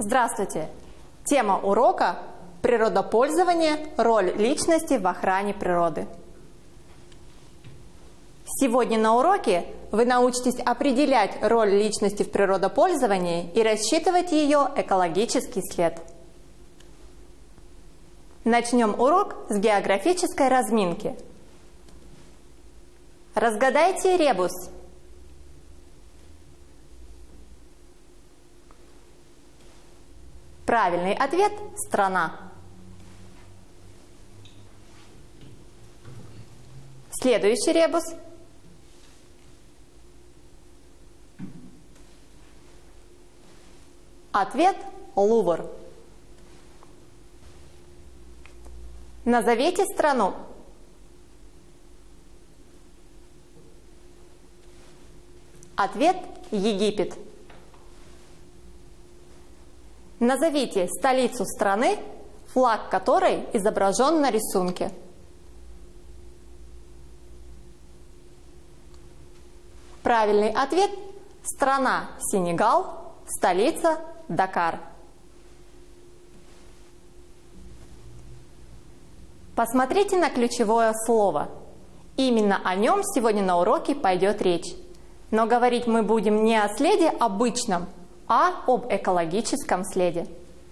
Здравствуйте! Тема урока – природопользование, роль личности в охране природы. Сегодня на уроке вы научитесь определять роль личности в природопользовании и рассчитывать ее экологический след. Начнем урок с географической разминки. Разгадайте ребус. Правильный ответ – страна. Следующий ребус. Ответ – Лувр. Назовите страну. Ответ – Египет. Назовите столицу страны, флаг которой изображен на рисунке. Правильный ответ – страна Сенегал, столица Дакар. Посмотрите на ключевое слово. Именно о нем сегодня на уроке пойдет речь. Но говорить мы будем не о следе обычном, а об экологическом следе.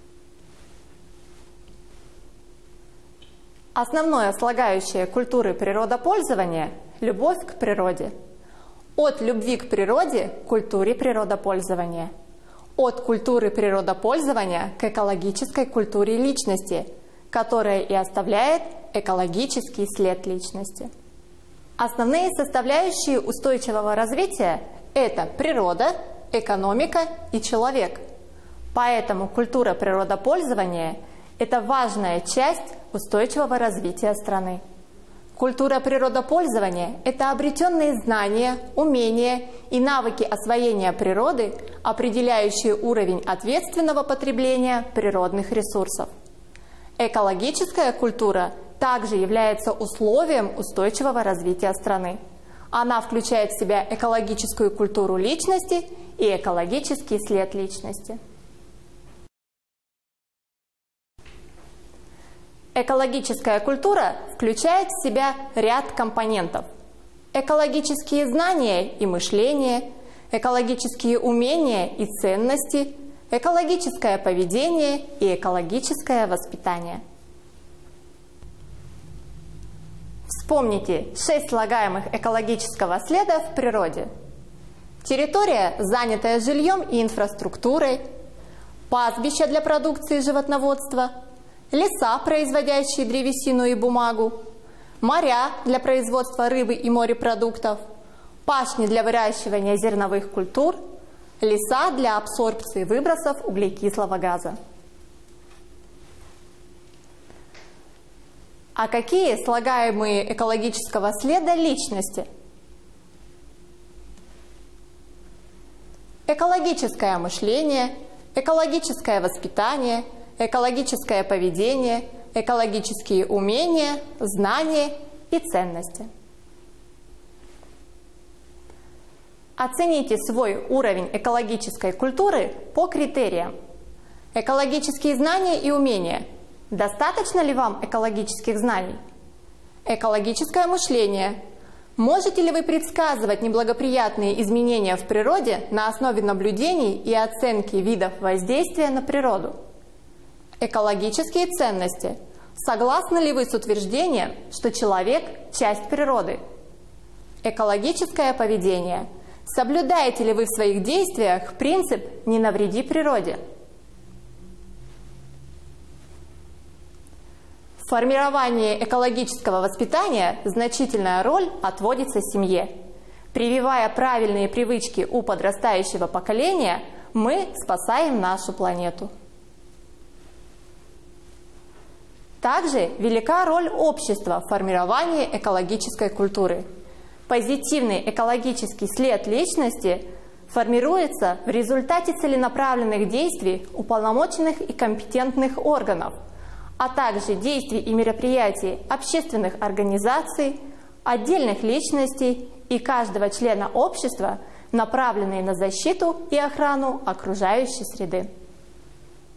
Основное слагающее культуры природопользования – любовь к природе. От любви к природе к культуре природопользования. От культуры природопользования к экологической культуре личности, которая и оставляет экологический след личности. Основные составляющие устойчивого развития – это природа, экономика и человек. Поэтому культура природопользования – это важная часть устойчивого развития страны. Культура природопользования – это обретенные знания, умения и навыки освоения природы, определяющие уровень ответственного потребления природных ресурсов. Экологическая культура также является условием устойчивого развития страны. Она включает в себя экологическую культуру личности и экологический след личности. Экологическая культура включает в себя ряд компонентов: экологические знания и мышление, экологические умения и ценности, экологическое поведение и экологическое воспитание. Вспомните 6 слагаемых экологического следа в природе. Территория, занятая жильем и инфраструктурой, пастбища для продукции животноводства, леса, производящие древесину и бумагу, моря для производства рыбы и морепродуктов, пашни для выращивания зерновых культур, леса для абсорбции выбросов углекислого газа. А какие слагаемые экологического следа личности? Экологическое мышление, экологическое воспитание, экологическое поведение, экологические умения, знания и ценности. Оцените свой уровень экологической культуры по критериям. Экологические знания и умения. Достаточно ли вам экологических знаний? Экологическое мышление. Можете ли вы предсказывать неблагоприятные изменения в природе на основе наблюдений и оценки видов воздействия на природу? Экологические ценности. Согласны ли вы с утверждением, что человек – часть природы? Экологическое поведение. Соблюдаете ли вы в своих действиях принцип «не навреди природе»? В формировании экологического воспитания значительная роль отводится семье. Прививая правильные привычки у подрастающего поколения, мы спасаем нашу планету. Также велика роль общества в формировании экологической культуры. Позитивный экологический след личности формируется в результате целенаправленных действий уполномоченных и компетентных органов, а также действий и мероприятий общественных организаций, отдельных личностей и каждого члена общества, направленные на защиту и охрану окружающей среды.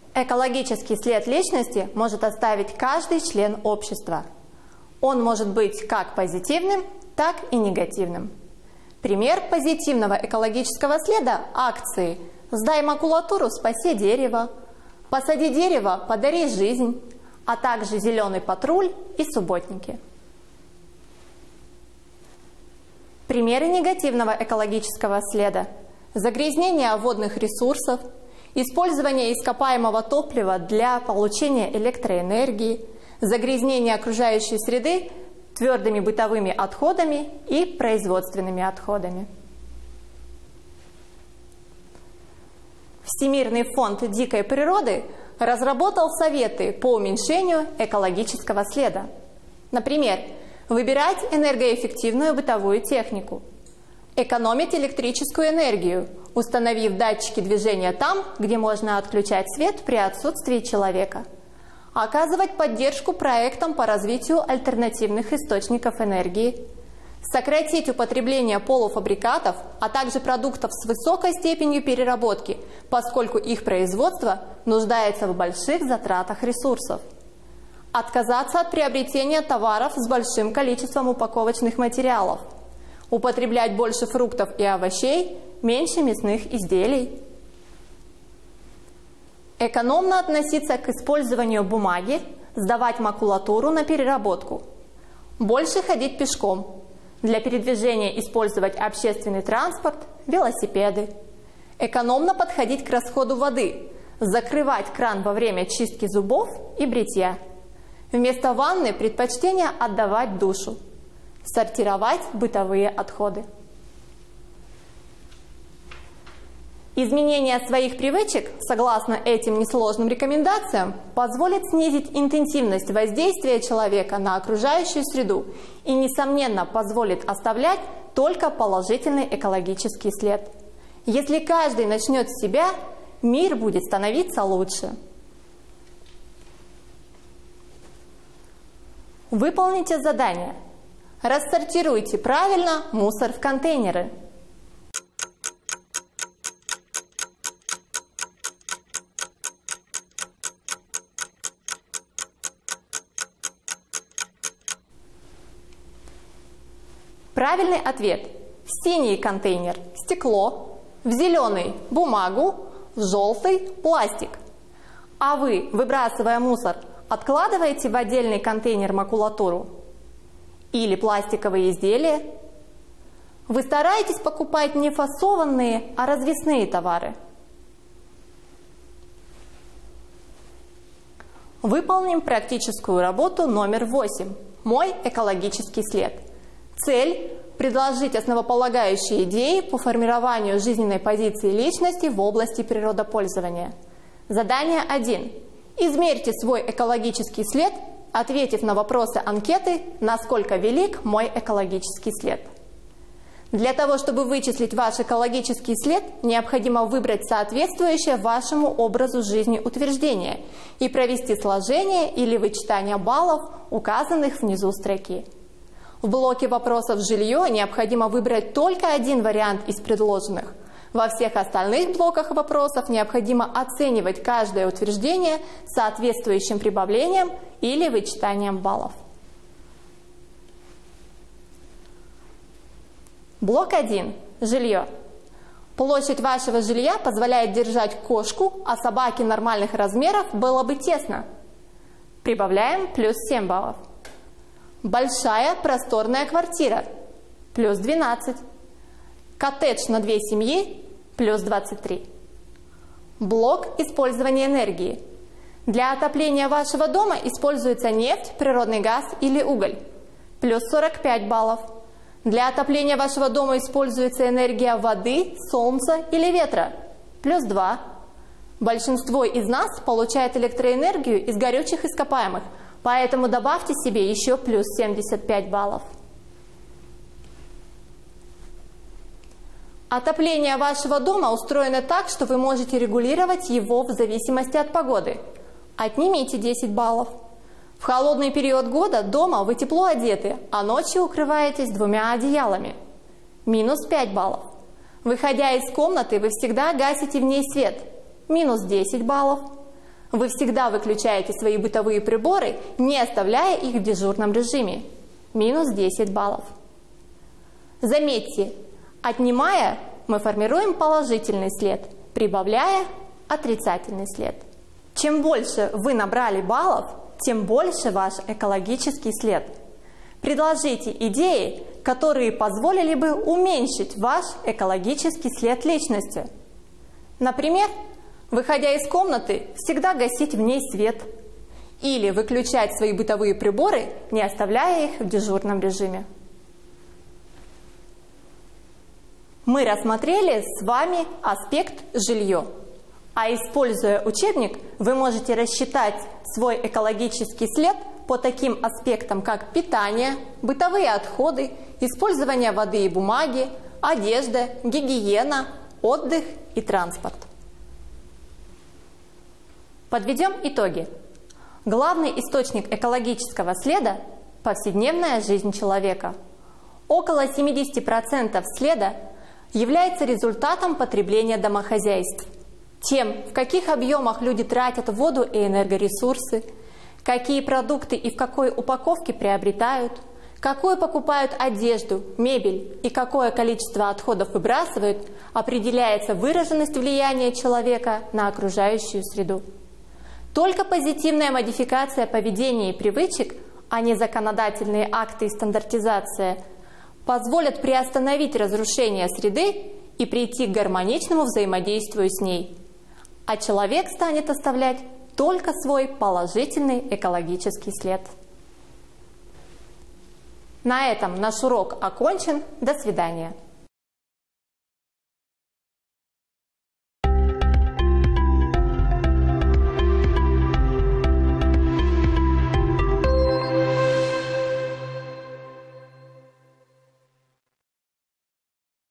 Экологический след личности может оставить каждый член общества. Он может быть как позитивным, так и негативным. Пример позитивного экологического следа – акции «Сдай макулатуру, спаси дерево», «Посади дерево, подари жизнь», а также «Зеленый патруль» и «Субботники». Примеры негативного экологического следа – загрязнение водных ресурсов, использование ископаемого топлива для получения электроэнергии, загрязнение окружающей среды твердыми бытовыми отходами и производственными отходами. Всемирный фонд дикой природы разработал советы по уменьшению экологического следа. Например, выбирать энергоэффективную бытовую технику, экономить электрическую энергию, установив датчики движения там, где можно отключать свет при отсутствии человека, оказывать поддержку проектам по развитию альтернативных источников энергии, сократить употребление полуфабрикатов, а также продуктов с высокой степенью переработки, поскольку их производство нуждается в больших затратах ресурсов, отказаться от приобретения товаров с большим количеством упаковочных материалов, употреблять больше фруктов и овощей, меньше мясных изделий, экономно относиться к использованию бумаги, сдавать макулатуру на переработку, больше ходить пешком, для передвижения использовать общественный транспорт, велосипеды, экономно подходить к расходу воды, закрывать кран во время чистки зубов и бритья, вместо ванны предпочтение отдавать душу, сортировать бытовые отходы. Изменение своих привычек, согласно этим несложным рекомендациям, позволит снизить интенсивность воздействия человека на окружающую среду и, несомненно, позволит оставлять только положительный экологический след. Если каждый начнет с себя, мир будет становиться лучше. Выполните задание. Рассортируйте правильно мусор в контейнеры. Правильный ответ. В синий контейнер – стекло, в зеленый – бумагу, в желтый – пластик. А вы, выбрасывая мусор, откладываете в отдельный контейнер макулатуру или пластиковые изделия? Вы стараетесь покупать не фасованные, а развесные товары? Выполним практическую работу номер 8. Мой экологический след. Цель – предложить основополагающие идеи по формированию жизненной позиции личности в области природопользования. Задание 1. Измерьте свой экологический след, ответив на вопросы анкеты «Насколько велик мой экологический след?». Для того, чтобы вычислить ваш экологический след, необходимо выбрать соответствующее вашему образу жизни утверждение и провести сложение или вычитание баллов, указанных внизу строки. В блоке вопросов «Жилье» необходимо выбрать только один вариант из предложенных. Во всех остальных блоках вопросов необходимо оценивать каждое утверждение соответствующим прибавлением или вычитанием баллов. Блок 1. Жилье. Площадь вашего жилья позволяет держать кошку, а собаке нормальных размеров было бы тесно. Прибавляем плюс 7 баллов. Большая просторная квартира – плюс 12. Коттедж на 2 семьи – плюс 23. Блок использования энергии. Для отопления вашего дома используется нефть, природный газ или уголь – плюс 45 баллов. Для отопления вашего дома используется энергия воды, солнца или ветра – плюс 2. Большинство из нас получает электроэнергию из горючих ископаемых, поэтому добавьте себе еще плюс 75 баллов. Отопление вашего дома устроено так, что вы можете регулировать его в зависимости от погоды. Отнимите 10 баллов. В холодный период года дома вы тепло одеты, а ночью укрываетесь 2 одеялами. Минус 5 баллов. Выходя из комнаты, вы всегда гасите в ней свет. Минус 10 баллов. Вы всегда выключаете свои бытовые приборы, не оставляя их в дежурном режиме. Минус 10 баллов. Заметьте, отнимая, мы формируем положительный след, прибавляя отрицательный след. Чем больше вы набрали баллов, тем больше ваш экологический след. Предложите идеи, которые позволили бы уменьшить ваш экологический след личности. Например, выходя из комнаты, всегда гасить в ней свет. Или выключать свои бытовые приборы, не оставляя их в дежурном режиме. Мы рассмотрели с вами аспект жилье. А используя учебник, вы можете рассчитать свой экологический след по таким аспектам, как питание, бытовые отходы, использование воды и бумаги, одежда, гигиена, отдых и транспорт. Подведем итоги. Главный источник экологического следа – повседневная жизнь человека. Около 70% следа является результатом потребления домохозяйств. Тем, в каких объемах люди тратят воду и энергоресурсы, какие продукты и в какой упаковке приобретают, какую покупают одежду, мебель и какое количество отходов выбрасывают, определяется выраженность влияния человека на окружающую среду. Только позитивная модификация поведения и привычек, а не законодательные акты и стандартизация, позволят приостановить разрушение среды и прийти к гармоничному взаимодействию с ней. А человек станет оставлять только свой положительный экологический след. На этом наш урок окончен. До свидания.